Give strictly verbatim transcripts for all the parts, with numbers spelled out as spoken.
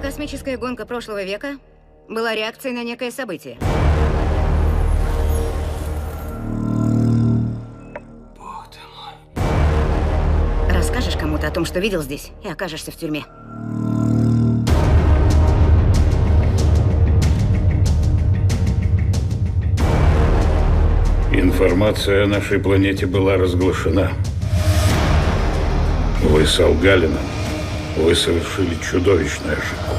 Космическая гонка прошлого века была реакцией на некое событие. Бог ты мой. Расскажешь кому-то о том, что видел здесь, и окажешься в тюрьме. Информация о нашей планете была разглашена. Вы солгали нам. Вы совершили чудовищную ошибку.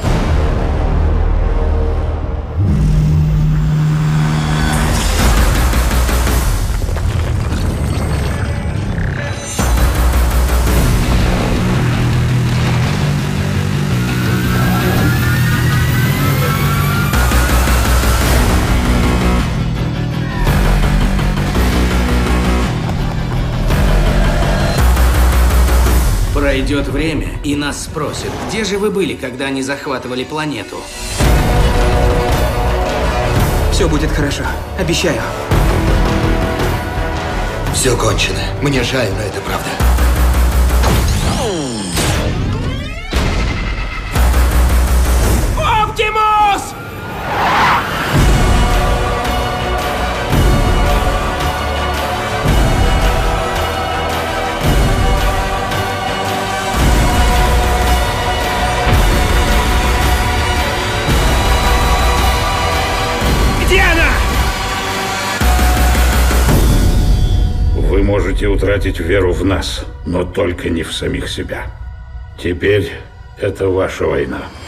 Пройдет время, и нас спросят, где же вы были, когда они захватывали планету? Все будет хорошо, обещаю. Все кончено. Мне жаль, но это правда. Оптимус! Где она? Вы можете утратить веру в нас, но только не в самих себя. Теперь это ваша война.